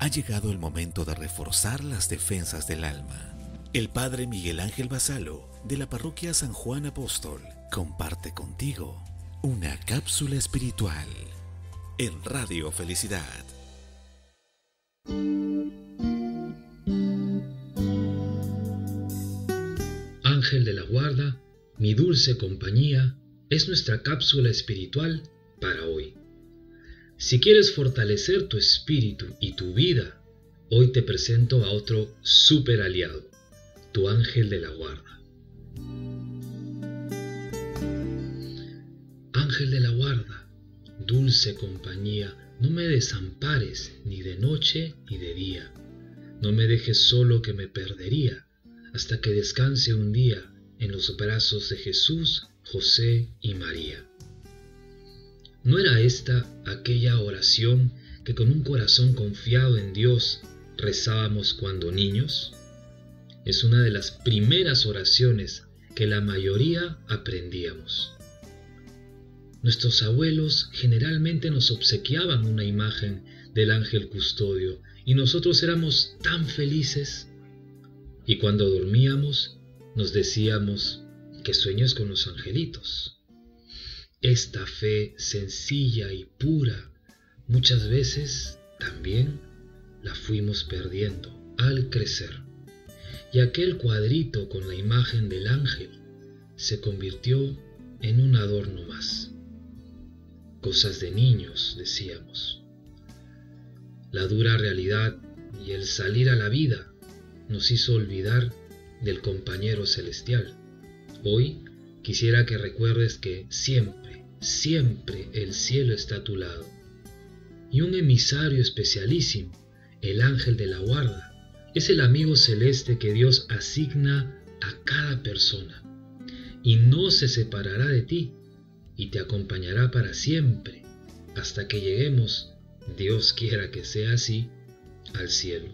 ha llegado el momento de reforzar las defensas del alma. El Padre Miguel Ángel Basalo, de la Parroquia San Juan Apóstol, comparte contigo una cápsula espiritual en Radio Felicidad. Ángel de la guarda, mi dulce compañía, es nuestra cápsula espiritual para hoy. Si quieres fortalecer tu espíritu y tu vida, hoy te presento a otro súper aliado, tu ángel de la guarda. Ángel de la guarda, dulce compañía, no me desampares ni de noche ni de día. No me dejes solo que me perdería, hasta que descanse un día en los brazos de Jesús, José y María. ¿No era esta aquella oración que con un corazón confiado en Dios rezábamos cuando niños? Es una de las primeras oraciones que la mayoría aprendíamos. Nuestros abuelos generalmente nos obsequiaban una imagen del ángel custodio y nosotros éramos tan felices. Y cuando dormíamos nos decíamos que sueños con los angelitos. Esta fe sencilla y pura muchas veces también la fuimos perdiendo al crecer. Y aquel cuadrito con la imagen del ángel se convirtió en un adorno más. Cosas de niños, decíamos. La dura realidad y el salir a la vida nos hizo olvidar del compañero celestial. Hoy quisiera que recuerdes que siempre, siempre el cielo está a tu lado. Y un emisario especialísimo, el ángel de la guarda, es el amigo celeste que Dios asigna a cada persona. Y no se separará de ti y te acompañará para siempre, hasta que lleguemos, Dios quiera que sea así, al cielo.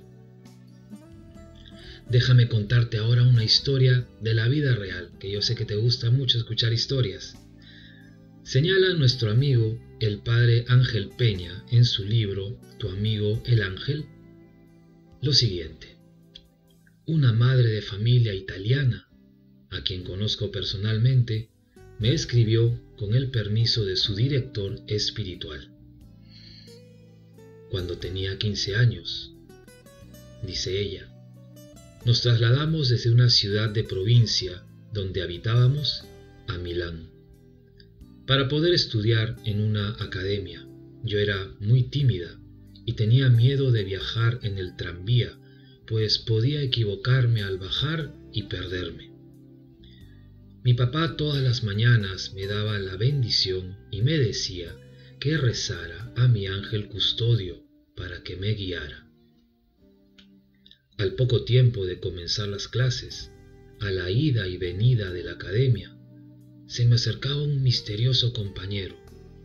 Déjame contarte ahora una historia de la vida real, que yo sé que te gusta mucho escuchar historias. Señala nuestro amigo, el padre Ángel Peña, en su libro Tu amigo el ángel, lo siguiente. Una madre de familia italiana, a quien conozco personalmente, me escribió con el permiso de su director espiritual. Cuando tenía 15 años, dice ella, nos trasladamos desde una ciudad de provincia donde habitábamos a Milán para poder estudiar en una academia. Yo era muy tímida y tenía miedo de viajar en el tranvía, pues podía equivocarme al bajar y perderme. Mi papá todas las mañanas me daba la bendición y me decía que rezara a mi ángel custodio para que me guiara. Al poco tiempo de comenzar las clases, a la ida y venida de la academia, se me acercaba un misterioso compañero,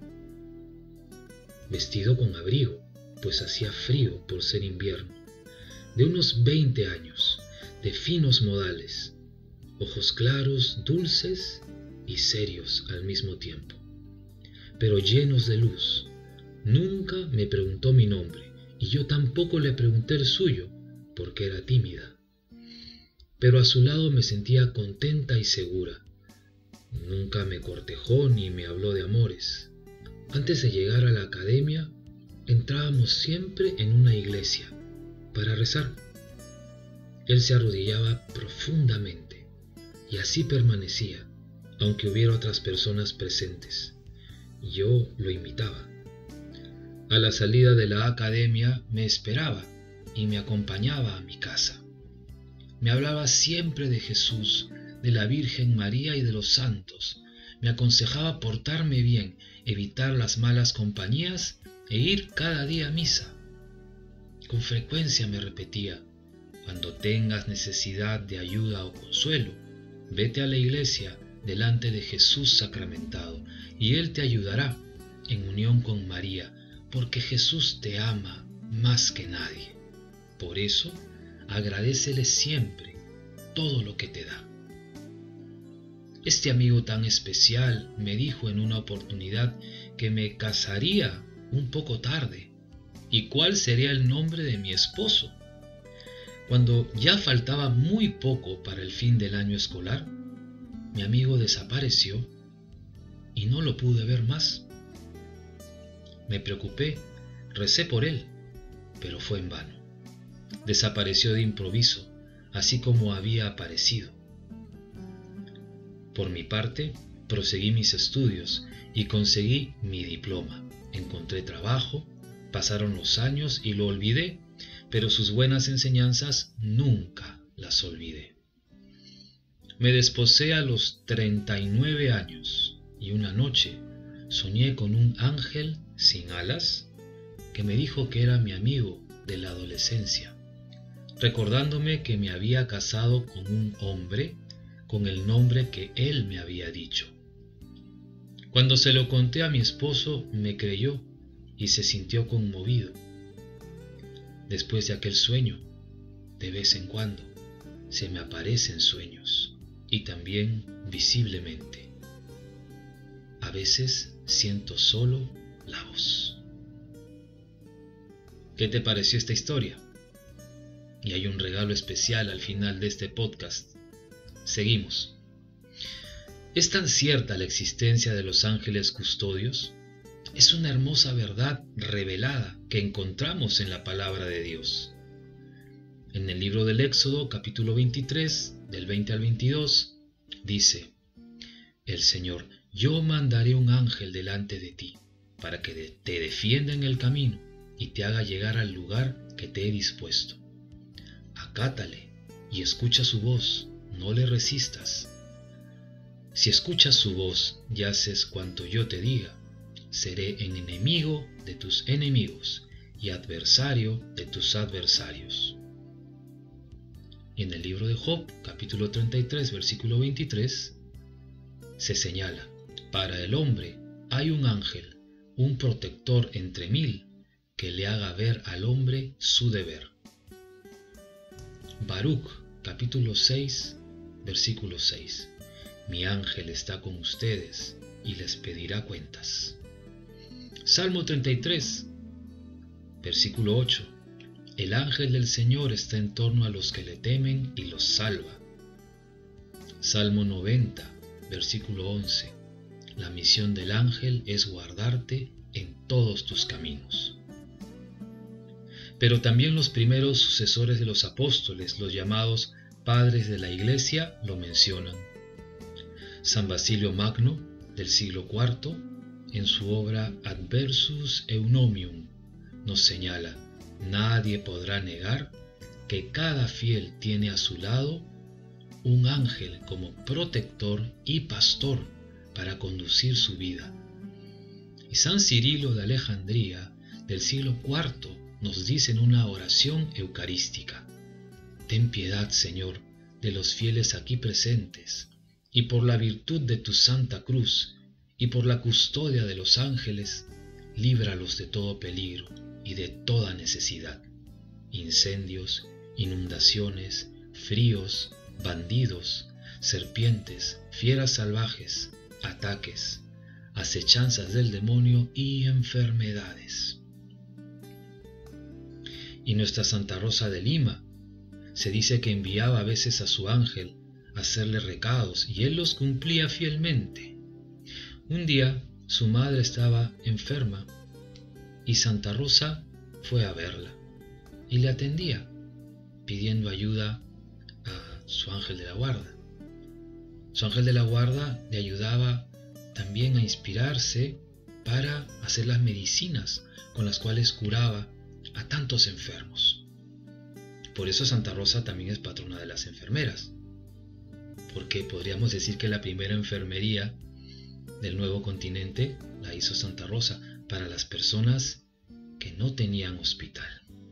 vestido con abrigo, pues hacía frío por ser invierno, de unos 20 años, de finos modales, ojos claros, dulces y serios al mismo tiempo, pero llenos de luz. Nunca me preguntó mi nombre y yo tampoco le pregunté el suyo, porque era tímida. Pero a su lado me sentía contenta y segura. Nunca me cortejó ni me habló de amores. Antes de llegar a la academia, entrábamos siempre en una iglesia para rezar. Él se arrodillaba profundamente y así permanecía, aunque hubiera otras personas presentes. Yo lo imitaba. A la salida de la academia me esperaba y me acompañaba a mi casa. Me hablaba siempre de Jesús, de la Virgen María y de los santos. Me aconsejaba portarme bien, evitar las malas compañías e ir cada día a misa. Con frecuencia me repetía, cuando tengas necesidad de ayuda o consuelo, vete a la iglesia delante de Jesús sacramentado y Él te ayudará en unión con María, porque Jesús te ama más que nadie. Por eso, agradécele siempre todo lo que te da. Este amigo tan especial me dijo en una oportunidad que me casaría un poco tarde, ¿Y cuál sería el nombre de mi esposo? Cuando ya faltaba muy poco para el fin del año escolar, mi amigo desapareció y no lo pude ver más. Me preocupé, recé por él, pero fue en vano. Desapareció de improviso, así como había aparecido. Por mi parte, proseguí mis estudios y conseguí mi diploma. Encontré trabajo, pasaron los años y lo olvidé, pero sus buenas enseñanzas nunca las olvidé. Me desposé a los 39 años y una noche soñé con un ángel sin alas que me dijo que era mi amigo de la adolescencia, recordándome que me había casado con un hombre con el nombre que él me había dicho. Cuando se lo conté a mi esposo, me creyó y se sintió conmovido. Después de aquel sueño, de vez en cuando, se me aparecen sueños y también visiblemente. A veces siento solo la voz. ¿Qué te pareció esta historia? Y hay un regalo especial al final de este podcast. Seguimos. ¿Es tan cierta la existencia de los ángeles custodios? Es una hermosa verdad revelada que encontramos en la palabra de Dios. En el libro del Éxodo, capítulo 23, del 20 al 22, dice: El Señor, yo mandaré un ángel delante de ti, para que te defienda en el camino y te haga llegar al lugar que te he dispuesto. Acátale y escucha su voz, no le resistas. Si escuchas su voz y haces cuanto yo te diga, seré enemigo de tus enemigos y adversario de tus adversarios. Y en el libro de Job, capítulo 33, versículo 23, se señala: para el hombre hay un ángel, un protector entre 1000, que le haga ver al hombre su deber. Baruch, capítulo 6, versículo 6. Mi ángel está con ustedes y les pedirá cuentas. Salmo 33, versículo 8. El ángel del Señor está en torno a los que le temen y los salva. Salmo 90, versículo 11. La misión del ángel es guardarte en todos tus caminos. Pero también los primeros sucesores de los apóstoles, los llamados padres de la Iglesia, lo mencionan. San Basilio Magno, del siglo IV, en su obra Adversus Eunomium, nos señala: nadie podrá negar que cada fiel tiene a su lado un ángel como protector y pastor para conducir su vida. Y San Cirilo de Alejandría, del siglo IV, nos dice en una oración eucarística: ten piedad, Señor, de los fieles aquí presentes, y por la virtud de tu Santa Cruz, y por la custodia de los ángeles, líbralos de todo peligro y de toda necesidad, incendios, inundaciones, fríos, bandidos, serpientes, fieras salvajes, ataques, acechanzas del demonio y enfermedades. Y nuestra Santa Rosa de Lima, se dice que enviaba a veces a su ángel a hacerle recados y él los cumplía fielmente. Un día su madre estaba enferma y Santa Rosa fue a verla y le atendía, pidiendo ayuda a su ángel de la guarda. Su ángel de la guarda le ayudaba también a inspirarse para hacer las medicinas con las cuales curaba a tantos enfermos. Por eso Santa Rosa también es patrona de las enfermeras, porque podríamos decir que la primera enfermería del nuevo continente la hizo Santa Rosa para las personas que no tenían hospital.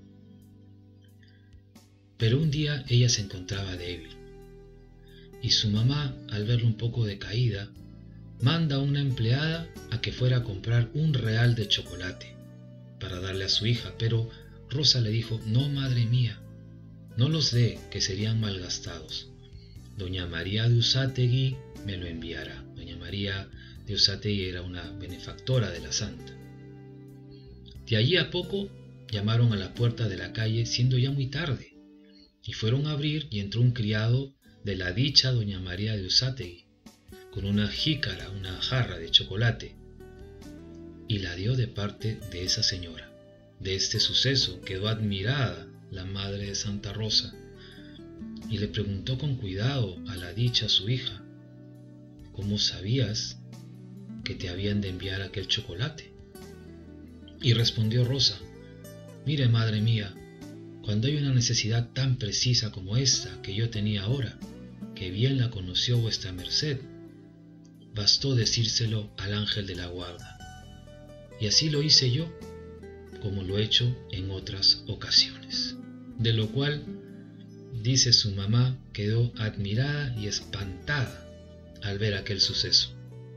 Pero un día ella se encontraba débil y su mamá, al verla un poco decaída, manda a una empleada a que fuera a comprar un real de chocolate para darle a su hija, pero Rosa le dijo: no, madre mía, no los dé, que serían malgastados. Doña María de Usátegui me lo enviará. Doña María de Usátegui era una benefactora de la santa. De allí a poco llamaron a la puerta de la calle siendo ya muy tarde, y fueron a abrir y entró un criado de la dicha doña María de Uzátegui, con una jícara, una jarra de chocolate, y la dio de parte de esa señora. De este suceso quedó admirada la madre de Santa Rosa, y le preguntó con cuidado a la dicha su hija: ¿cómo sabías que te habían de enviar aquel chocolate? Y respondió Rosa: mire, madre mía, cuando hay una necesidad tan precisa como esta que yo tenía ahora, que bien la conoció vuestra merced, bastó decírselo al ángel de la guarda, y así lo hice yo, como lo he hecho en otras ocasiones. De lo cual, dice su mamá, quedó admirada y espantada al ver aquel suceso.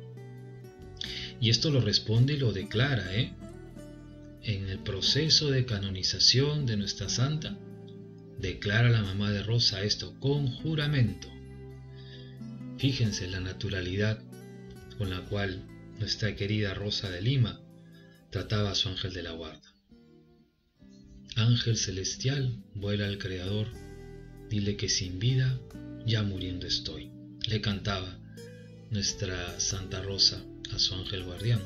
Y esto lo responde y lo declara, en el proceso de canonización de nuestra santa, declara la mamá de Rosa esto con juramento. Fíjense la naturalidad con la cual nuestra querida Rosa de Lima trataba a su ángel de la guarda. Ángel celestial, vuela al Creador, dile que sin vida ya muriendo estoy, le cantaba nuestra Santa Rosa a su ángel guardián.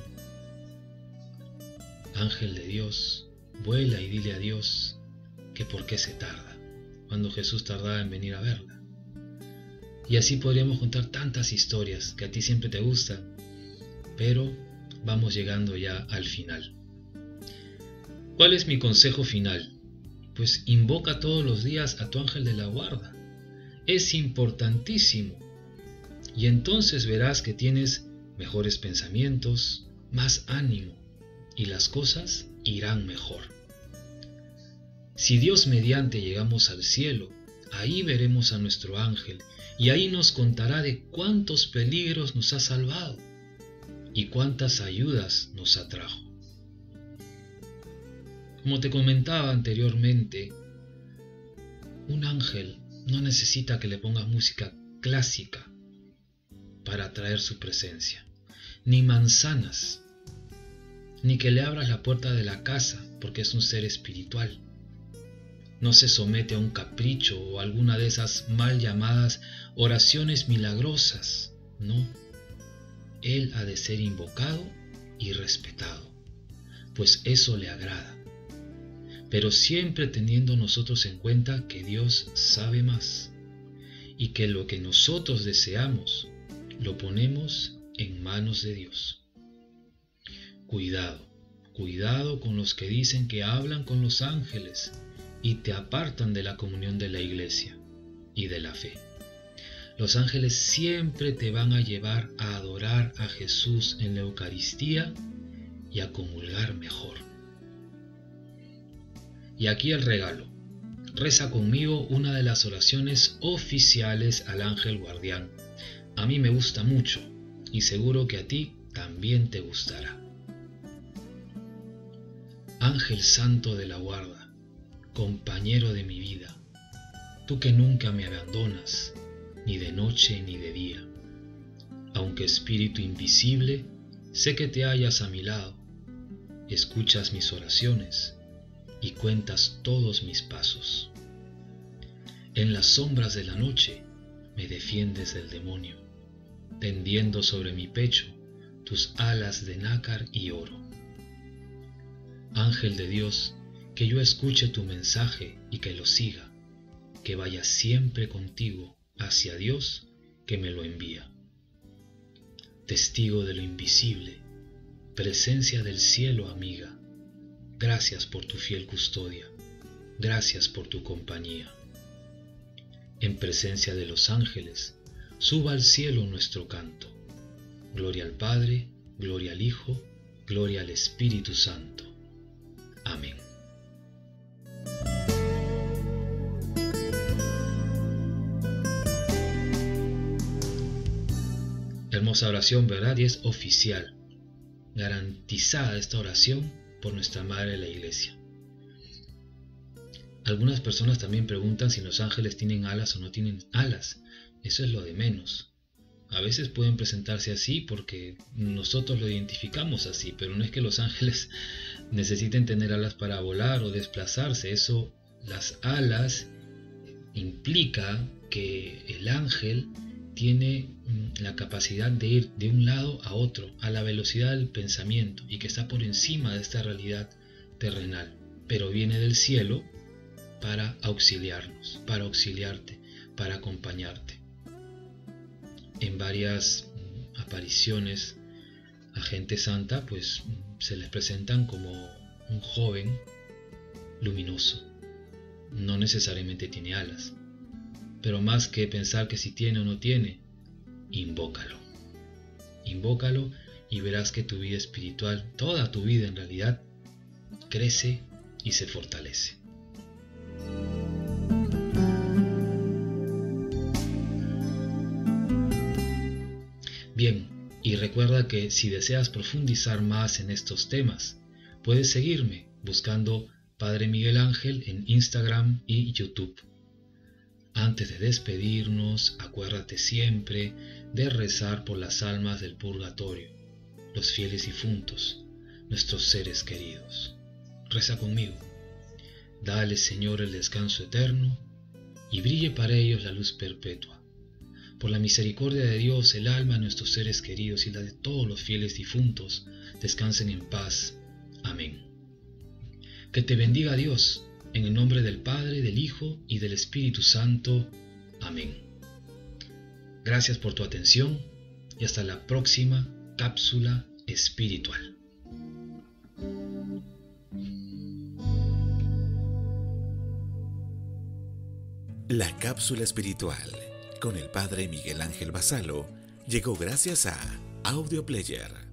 Ángel de Dios, vuela y dile a Dios que por qué se tarda, cuando Jesús tardaba en venir a verla. Y así podríamos contar tantas historias que a ti siempre te gustan, pero vamos llegando ya al final. ¿Cuál es mi consejo final? Pues invoca todos los días a tu ángel de la guarda. Es importantísimo. Y entonces verás que tienes mejores pensamientos, más ánimo, y las cosas irán mejor. Si Dios mediante llegamos al cielo, ahí veremos a nuestro ángel, y ahí nos contará de cuántos peligros nos ha salvado y cuántas ayudas nos atrajo. Como te comentaba anteriormente, un ángel no necesita que le pongas música clásica para atraer su presencia, ni manzanas, ni que le abras la puerta de la casa, porque es un ser espiritual. No se somete a un capricho o alguna de esas mal llamadas oraciones milagrosas, no. Él ha de ser invocado y respetado, pues eso le agrada. Pero siempre teniendo nosotros en cuenta que Dios sabe más y que lo que nosotros deseamos lo ponemos en manos de Dios. Cuidado, cuidado con los que dicen que hablan con los ángeles y te apartan de la comunión de la iglesia y de la fe. Los ángeles siempre te van a llevar a adorar a Jesús en la Eucaristía y a comulgar mejor. Y aquí el regalo. Reza conmigo una de las oraciones oficiales al ángel guardián. A mí me gusta mucho y seguro que a ti también te gustará. Ángel santo de la guarda, compañero de mi vida, tú que nunca me abandonas, ni de noche ni de día. Aunque espíritu invisible, sé que te hallas a mi lado, escuchas mis oraciones y cuentas todos mis pasos. En las sombras de la noche me defiendes del demonio, tendiendo sobre mi pecho tus alas de nácar y oro. Ángel de Dios, que yo escuche tu mensaje y que lo siga, que vaya siempre contigo hacia Dios que me lo envía. Testigo de lo invisible, presencia del cielo amiga, gracias por tu fiel custodia, gracias por tu compañía. En presencia de los ángeles, suba al cielo nuestro canto. Gloria al Padre, gloria al Hijo, gloria al Espíritu Santo. Amén. Hermosa oración, ¿verdad? Y es oficial, garantizada esta oración por nuestra Madre de la Iglesia. Algunas personas también preguntan si los ángeles tienen alas o no tienen alas. Eso es lo de menos. A veces pueden presentarse así porque nosotros lo identificamos así, pero no es que los ángeles necesiten tener alas para volar o desplazarse. Eso, las alas, implica que el ángel tiene la capacidad de ir de un lado a otro a la velocidad del pensamiento y que está por encima de esta realidad terrenal, pero viene del cielo para auxiliarnos, para auxiliarte, para acompañarte. En varias apariciones a gente santa, pues se les presentan como un joven luminoso. No necesariamente tiene alas, pero más que pensar que si tiene o no tiene, invócalo. Invócalo y verás que tu vida espiritual, toda tu vida en realidad, crece y se fortalece. Bien, y recuerda que si deseas profundizar más en estos temas, puedes seguirme buscando Padre Miguel Ángel en Instagram y YouTube. Antes de despedirnos, acuérdate siempre de rezar por las almas del purgatorio, los fieles difuntos, nuestros seres queridos. Reza conmigo. Dale, Señor, el descanso eterno y brille para ellos la luz perpetua. Por la misericordia de Dios, el alma de nuestros seres queridos y la de todos los fieles difuntos descansen en paz. Amén. Que te bendiga Dios, en el nombre del Padre, del Hijo y del Espíritu Santo. Amén. Gracias por tu atención y hasta la próxima cápsula espiritual. La cápsula espiritual con el Padre Miguel Ángel Vassallo llegó gracias a Audio Player.